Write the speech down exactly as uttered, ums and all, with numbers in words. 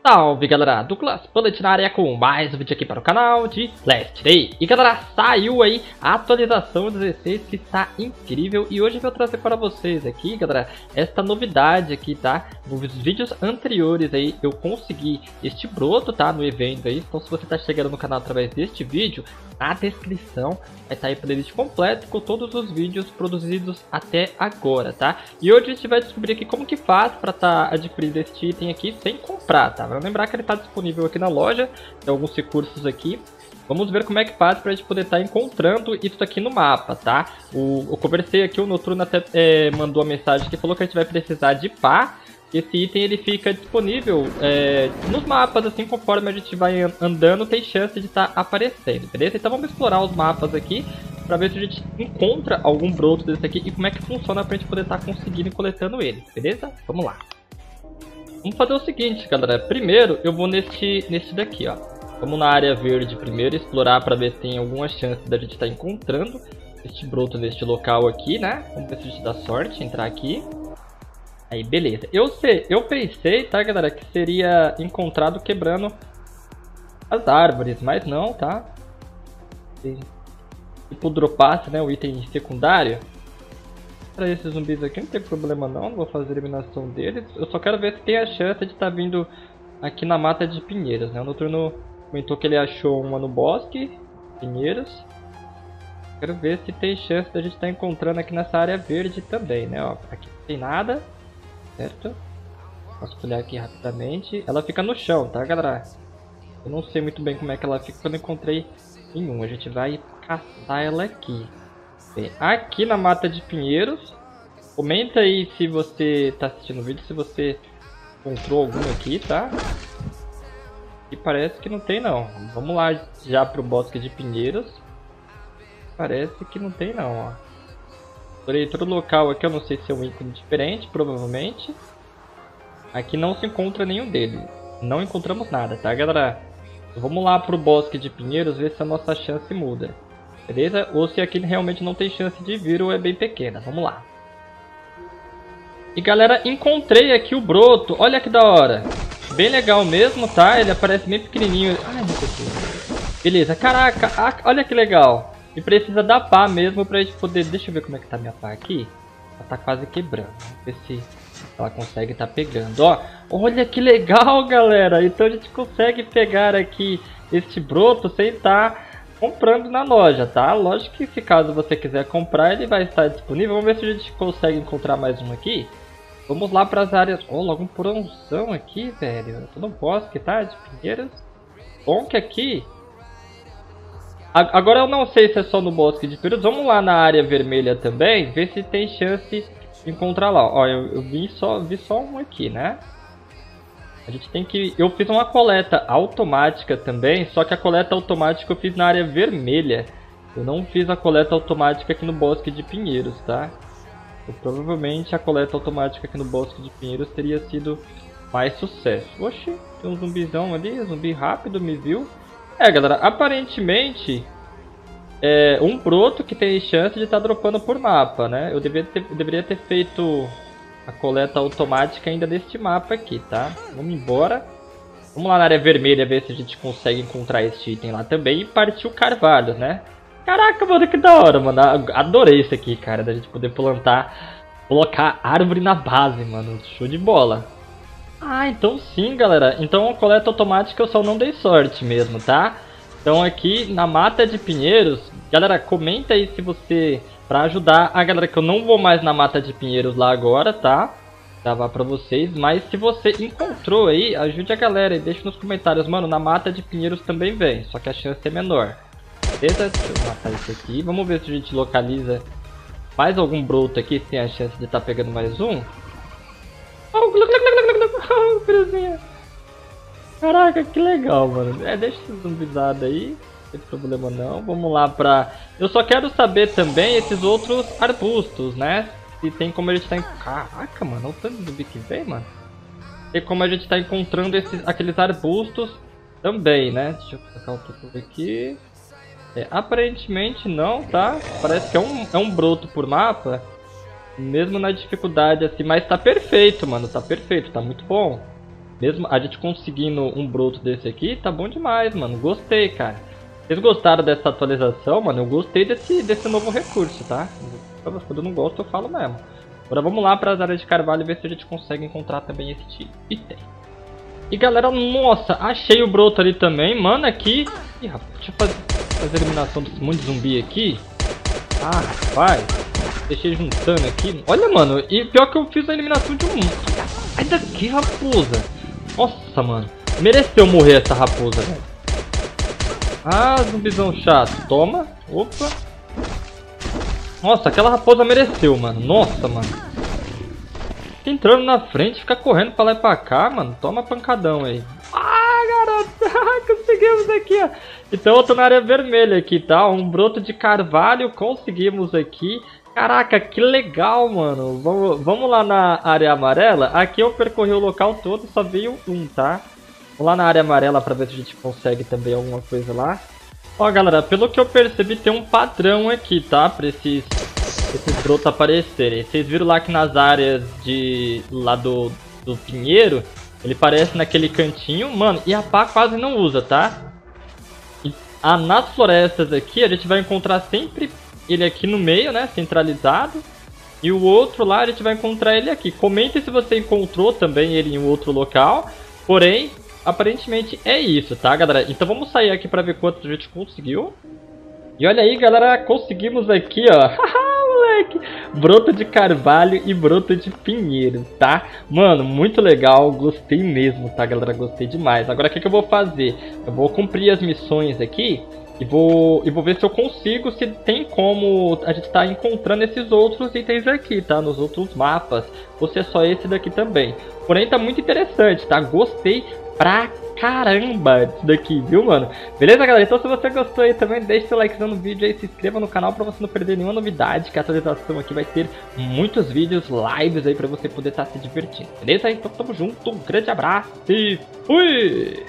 Salve galera, Douglas Bullet na área com mais um vídeo aqui para o canal de Last Day. E galera, saiu aí a atualização dezesseis que está incrível. E hoje eu vou trazer para vocês aqui, galera, esta novidade aqui, tá? Nos vídeos anteriores aí eu consegui este broto, tá? No evento aí. Então se você está chegando no canal através deste vídeo, na descrição vai estar aí a playlist completa com todos os vídeos produzidos até agora, tá? E hoje a gente vai descobrir aqui como que faz para estar tá adquirindo este item aqui sem comprar, tá? Vamos lembrar que ele está disponível aqui na loja, tem alguns recursos aqui. Vamos ver como é que faz para a gente poder estar tá encontrando isso aqui no mapa, tá? O, eu conversei aqui, o Noturno até é, mandou a mensagem que falou que a gente vai precisar de pá. Esse item ele fica disponível é, nos mapas, assim, conforme a gente vai andando, tem chance de estar tá aparecendo, beleza? Então vamos explorar os mapas aqui para ver se a gente encontra algum broto desse aqui e como é que funciona para a gente poder estar tá conseguindo e coletando ele, beleza? Vamos lá. Vamos fazer o seguinte, galera. Primeiro eu vou neste, neste daqui, ó. Vamos na área verde primeiro, explorar para ver se tem alguma chance da gente estar tá encontrando este broto neste local aqui, né? Vamos ver se a gente dá sorte, entrar aqui. Aí, beleza. Eu sei, eu pensei, tá, galera, que seria encontrado quebrando as árvores, mas não, tá? Tipo, dropasse, né, o item secundário. Para esses zumbis aqui não tem problema não, não vou fazer a eliminação deles. Eu só quero ver se tem a chance de estar tá vindo aqui na mata de pinheiros, né? O Noturno comentou que ele achou uma no bosque, pinheiros. Quero ver se tem chance da gente estar tá encontrando aqui nessa área verde também, né? Ó, aqui não tem nada. Certo? Posso olhar aqui rapidamente. Ela fica no chão, tá, galera? Eu não sei muito bem como é que ela fica quando eu encontrei nenhum. A gente vai caçar ela aqui. Bem, aqui na mata de pinheiros. Comenta aí se você tá assistindo o vídeo, se você encontrou algum aqui, tá? E parece que não tem não. Vamos lá já pro bosque de pinheiros. Parece que não tem não, ó. Explorei todo local aqui, eu não sei se é um ícone diferente, provavelmente. Aqui não se encontra nenhum deles. Não encontramos nada, tá, galera? Vamos lá pro bosque de pinheiros, ver se a nossa chance muda. Beleza? Ou se aqui realmente não tem chance de vir ou é bem pequena. Vamos lá. E galera, encontrei aqui o broto. Olha que da hora. Bem legal mesmo, tá? Ele aparece bem pequenininho. Ai, meu Deus. Beleza, caraca, olha que legal. E precisa da pá mesmo pra gente poder... Deixa eu ver como é que tá minha pá aqui. Ela tá quase quebrando. Vamos ver se ela consegue tá pegando. Ó, olha que legal, galera. Então a gente consegue pegar aqui este broto sem estar comprando na loja, tá? Lógico que se caso você quiser comprar, ele vai estar disponível. Vamos ver se a gente consegue encontrar mais um aqui. Vamos lá para as áreas... Oh, logo um porãozão aqui, velho. Eu tô no bosque, tá? De pinheiros. Bom que aqui... Agora eu não sei se é só no bosque de pinheiros. Vamos lá na área vermelha também, ver se tem chance de encontrar lá. Ó, eu, eu vi, só, vi só um aqui, né? A gente tem que... Eu fiz uma coleta automática também, só que a coleta automática eu fiz na área vermelha. Eu não fiz a coleta automática aqui no bosque de pinheiros, tá? Eu, provavelmente a coleta automática aqui no bosque de pinheiros teria sido mais sucesso. Oxi, tem um zumbizão ali, zumbi rápido, me viu. É, galera, aparentemente é um broto que tem chance de estar tá dropando por mapa, né? Eu deveria ter, deveria ter feito a coleta automática ainda neste mapa aqui, tá? Vamos embora. Vamos lá na área vermelha ver se a gente consegue encontrar esse item lá também e partir o carvalho, né? Caraca, mano, que da hora, mano. Adorei isso aqui, cara, da gente poder plantar, colocar árvore na base, mano. Show de bola. Ah, então sim, galera. Então a coleta automática eu só não dei sorte mesmo, tá? Então aqui na mata de pinheiros, galera, comenta aí se você... Pra ajudar a galera que eu não vou mais na mata de pinheiros lá agora, tá? Gravar pra vocês. Mas se você encontrou aí, ajude a galera e deixa nos comentários. Mano, na mata de pinheiros também vem, só que a chance é menor. Beleza? Deixa eu matar isso aqui. Vamos ver se a gente localiza mais algum broto aqui, se tem a chance de estar tá pegando mais um. Oh, filhozinha. Caraca, que legal, mano. É, deixa esse zumbizado aí. Não tem problema não. Vamos lá pra... Eu só quero saber também esses outros arbustos, né? Se tem como a gente tá... Em... Caraca, mano. Olha o tanto de zumbi que vem, mano. Tem como a gente tá encontrando esses... aqueles arbustos também, né? Deixa eu colocar o tudo aqui. É, aparentemente não, tá? Parece que é um, é um broto por mapa. Mesmo na dificuldade assim, mas tá perfeito, mano, tá perfeito, tá muito bom. Mesmo a gente conseguindo um broto desse aqui, tá bom demais, mano. Gostei, cara. Vocês gostaram dessa atualização, mano? Eu gostei desse, desse novo recurso, tá? Quando eu não gosto, eu falo mesmo. Agora vamos lá para as áreas de carvalho e ver se a gente consegue encontrar também esse tipo. E tem. E galera, nossa, achei o broto ali também. Mano, aqui... Ih, rapaz, deixa eu fazer, fazer a eliminação desse monte de zumbi aqui. Ah, rapaz. Deixei juntando aqui. Olha, mano, e pior que eu fiz a eliminação de um... Sai daqui, raposa. Nossa, mano. Mereceu morrer essa raposa, velho. Ah, zumbizão chato. Toma. Opa. Nossa, aquela raposa mereceu, mano. Nossa, mano. Fica entrando na frente, fica correndo pra lá e pra cá, mano. Toma pancadão aí. Ah, garoto. Conseguimos aqui, ó. Então eu tô na área vermelha aqui, tá? Um broto de carvalho. Conseguimos aqui. Caraca, que legal, mano. Vamos, vamos lá na área amarela. Aqui eu percorri o local todo, só veio um, tá? Vamos lá na área amarela pra ver se a gente consegue também alguma coisa lá. Ó, galera, pelo que eu percebi tem um padrão aqui, tá? Pra esses, esses brotos aparecerem. Vocês viram lá que nas áreas de lá do, do pinheiro, ele aparece naquele cantinho. Mano, e a pá quase não usa, tá? E a, nas florestas aqui a gente vai encontrar sempre ele aqui no meio, né? Centralizado. E o outro lá a gente vai encontrar ele aqui. Comente se você encontrou também ele em outro local. Porém... aparentemente é isso, tá, galera? Então vamos sair aqui pra ver quanto a gente conseguiu. E olha aí, galera, conseguimos aqui, ó. Haha, moleque! Broto de carvalho e broto de pinheiro, tá? Mano, muito legal, gostei mesmo, tá, galera? Gostei demais. Agora o que, que eu vou fazer? Eu vou cumprir as missões aqui e vou, e vou ver se eu consigo, se tem como a gente tá encontrando esses outros itens aqui, tá? Nos outros mapas. Ou se é só esse daqui também. Porém, tá muito interessante, tá? Gostei pra caramba disso daqui, viu, mano? Beleza, galera? Então se você gostou aí também, deixa seu likezão no vídeo aí, se inscreva no canal pra você não perder nenhuma novidade, que a atualização aqui vai ter muitos vídeos, lives aí pra você poder estar se divertindo, beleza? Então tamo junto, um grande abraço e fui!